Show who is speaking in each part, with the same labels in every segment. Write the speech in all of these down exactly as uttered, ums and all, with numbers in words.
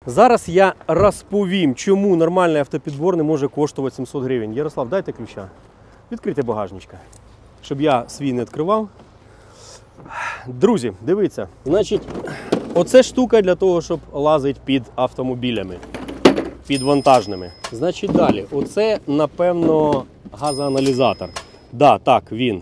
Speaker 1: Зараз я розповім, чому нормальний автопідбор не може коштувати сімсот гривень. Ярослав, дайте ключа. Відкрийте багажничка, щоб я свій не відкривав. Друзі, дивіться, значить, оце штука для того, щоб лазити під автомобілями, під вантажними. Значить, далі, оце, напевно, газоаналізатор. Да, так, він.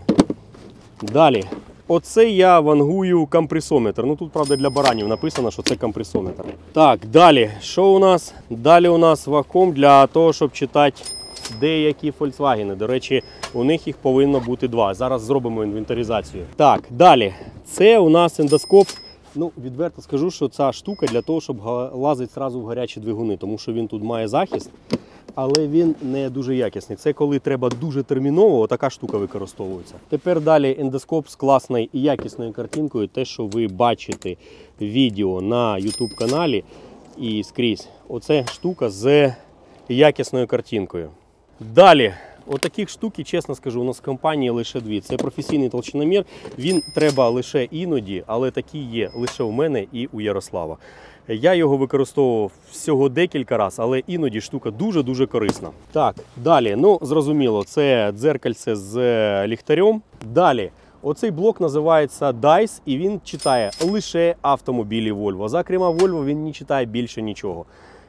Speaker 1: Далі, оце я вангую компресометр. Ну, тут, правда, для баранів написано, що це компресометр. Так, далі, що у нас? Далі у нас вакуум для того, щоб читати деякі Volkswagen. До речі, у них їх повинно бути два. Зараз зробимо інвентаризацію. Так, далі. Це у нас ендоскоп. Ну, відверто скажу, що ця штука для того, щоб лазити одразу в гарячі двигуни, тому що він тут має захист, але він не дуже якісний. Це коли треба дуже терміново, така штука використовується. Тепер далі ендоскоп з класною і якісною картинкою. Те, що ви бачите відео на ютуб каналі і скрізь. Оце штука з якісною картинкою. Далі, отаких штук, чесно скажу, у нас в компанії лише дві. Це професійний толщиномір, він треба лише іноді, але такий є лише у мене і у Ярослава. Я його використовував всього декілька разів, але іноді штука дуже-дуже корисна. Так, далі, ну зрозуміло, це дзеркальце з ліхтарем. Далі, оцей блок називається дайс і він читає лише автомобілі Volvo. Зокрема, Volvo він не читає більше нічого.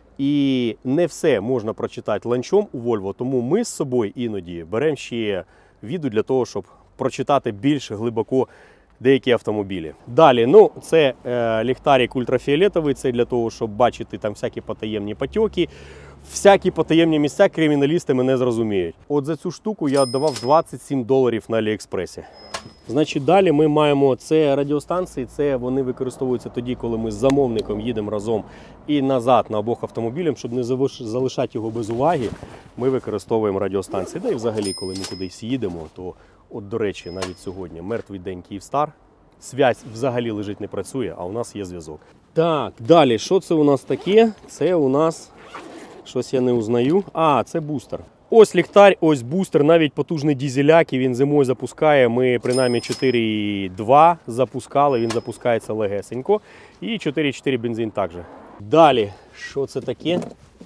Speaker 1: І не все можна прочитати ланчом у Volvo, тому ми з собою іноді беремо ще відео для того, щоб прочитати більш глибоко деякі автомобілі. Далі, ну, це е, ліхтарик ультрафіолетовий, це для того, щоб бачити там всякі потаємні потьоки, всякі потаємні місця, криміналісти мене зрозуміють. От за цю штуку я віддавав двадцять сім доларів на Аліекспресі. Значить, далі ми маємо це радіостанції, це вони використовуються тоді, коли ми з замовником їдемо разом і назад на обох автомобілях, щоб не залишати його без уваги, ми використовуємо радіостанції. Да і взагалі, коли ми кудись їдемо, то, от до речі, навіть сьогодні мертвий день Київстар, связь взагалі лежить, не працює, а у нас є зв'язок. Так, далі, що це у нас таке? Це у нас, щось я не узнаю, а, це бустер. Ось ліхтар, ось бустер, навіть потужний дізеляк, і він зимою запускає. Ми принаймні чотири два запускали, він запускається легесенько. І чотири чотири бензин також. Далі, що це таке?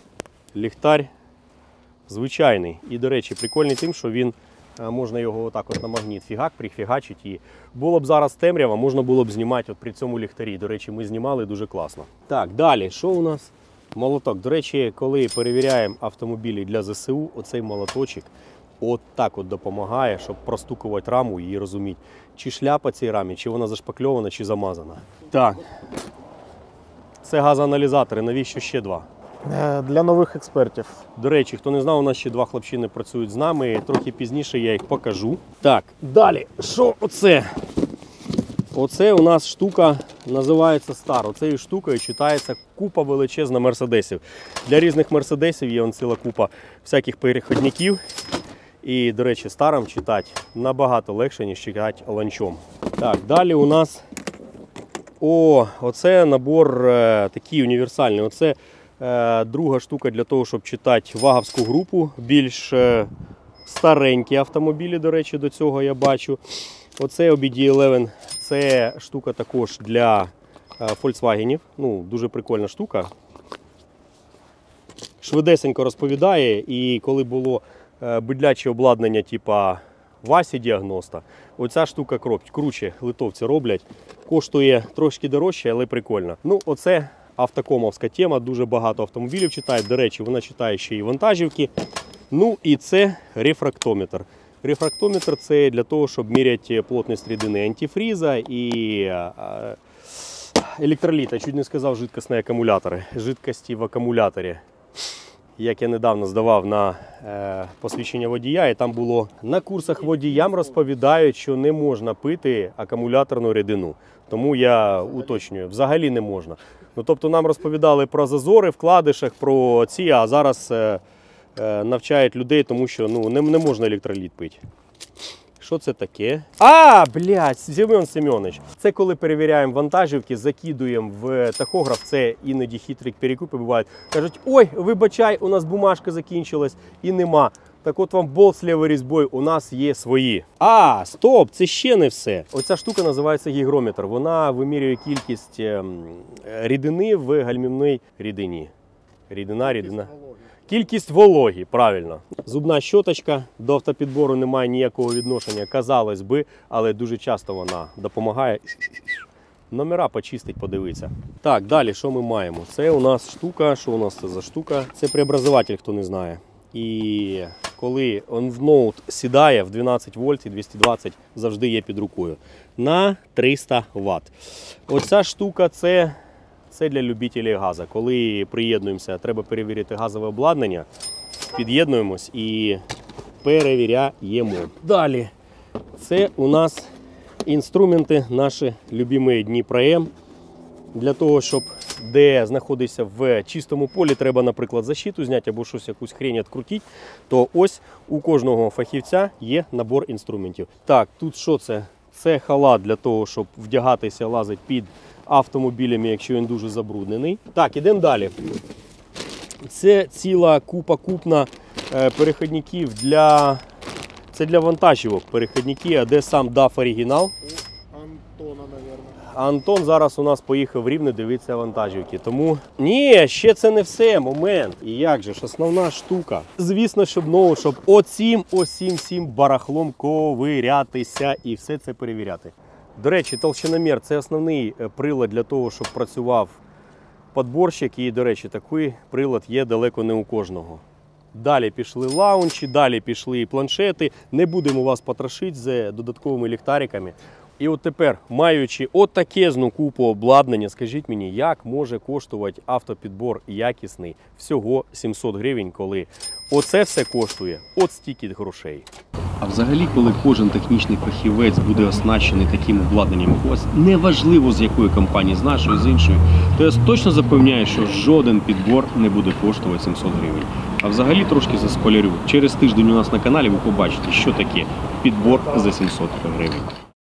Speaker 1: Ліхтар звичайний. І, до речі, прикольний тим, що він, можна його отак от на магніт фігак прифігачити. І було б зараз темрява, можна було б знімати от при цьому ліхтарі. До речі, ми знімали дуже класно. Так, далі, що у нас? Молоток. До речі, коли перевіряємо автомобілі для зе се у, оцей молоточок от так от допомагає, щоб простукувати раму і розуміти, чи шляпа цій рамі, чи вона зашпакльована, чи замазана. Так. Це газоаналізатори. Навіщо ще два?
Speaker 2: Для нових експертів.
Speaker 1: До речі, хто не знав, у нас ще два хлопчини працюють з нами. Трохи пізніше я їх покажу. Так, далі. Що оце? Оце у нас штука називається Star. Оцею штукою читається купа величезна мерседесів. Для різних мерседесів є он ціла купа всяких переходників. І, до речі, старам читати набагато легше, ніж читати ланчом. Так, далі у нас о, оце набор е, такий універсальний. Оце е, друга штука для того, щоб читати ваговську групу. Більш е, старенькі автомобілі, до речі, до цього я бачу. Оце о бі ді одинадцять. Це штука також для Volkswagen. Ну, дуже прикольна штука. Швидесенько розповідає, і коли було бидляче обладнання типа Васі Діагноста, оця штука круче, литовці роблять. Коштує трошки дорожче, але прикольно. Ну, оце автокомовська тема, дуже багато автомобілів читають. До речі, вона читає ще і вантажівки. Ну і це рефрактометр. Рефрактометр – це для того, щоб міряти плотність рідини антифріза і електроліта. Чуть не сказав жидкісні акумулятори. Жидкості в акумуляторі. Як я недавно здавав на е, посвідчення водія, і там було на курсах водіям розповідають, що не можна пити акумуляторну рідину. Тому я уточнюю, взагалі не можна. Ну, тобто нам розповідали про зазори в вкладишах, про ці, а зараз е, е, навчають людей, тому що ну, не, не можна електроліт пити. що це таке? А, блядь, Семен Семенович. Це коли перевіряємо вантажівки, закидуємо в тахограф, це іноді хитрі перекупи бувають. Кажуть, ой, вибачай, у нас бумажка закінчилась і нема. Так от вам болт з лівою різьбою, у нас є свої. А, стоп, це ще не все. Оця штука називається гігрометр. Вона вимірює кількість ем, рідини в гальмівній рідині. Рідина, рідина. Кількість вологі, правильно. Зубна щоточка до автопідбору не має ніякого відношення, казалось би, але дуже часто вона допомагає номера почистить, подивитися. Так, далі що ми маємо? Це у нас штука, що у нас це за штука? Це преобразователь, хто не знає. І коли он в ноут сідає в дванадцять вольт і двісті двадцять завжди є під рукою. На триста ватт. Оця штука це... Це для любителів газу. Коли приєднуємося, треба перевірити газове обладнання, під'єднуємось і перевіряємо. Далі, це у нас інструменти, наші любимі Дніпро-М. Для того, щоб де знаходишся в чистому полі, треба, наприклад, защиту зняти або щось, якусь хрень відкрутити, то ось у кожного фахівця є набор інструментів. Так, тут що це? Це халат для того, щоб вдягатися, лазити під автомобілями, якщо він дуже забруднений. Так, ідемо далі. Це ціла купа купна переходників для... Це для вантажівок переходники, а де сам даф оригінал?
Speaker 2: Антона, мабуть.
Speaker 1: А Антон зараз у нас поїхав в Рівне дивитися вантажівки. Тому, ні, ще це не все, момент. І як же ж, основна штука. Звісно, щоб, ну, щоб оцім, осім, всім барахлом ковирятися і все це перевіряти. До речі, толщиномір – це основний прилад для того, щоб працював підборщик. І, до речі, такий прилад є далеко не у кожного. Далі пішли лаунчі, далі пішли планшети. Не будемо вас потрошити з додатковими ліхтариками. І от тепер, маючи отакезну купу обладнання, скажіть мені, як може коштувати автопідбор якісний всього сімсот гривень, коли оце все коштує от стільки грошей.
Speaker 3: А взагалі, коли кожен технічний фахівець буде оснащений таким обладнанням у вас, неважливо з якої компанії, з нашої, з іншої, то я точно запевняю, що жоден підбор не буде коштувати сімсот гривень. А взагалі трошки заспойлерю, через тиждень у нас на каналі ви побачите, що таке підбор за сімсот гривень.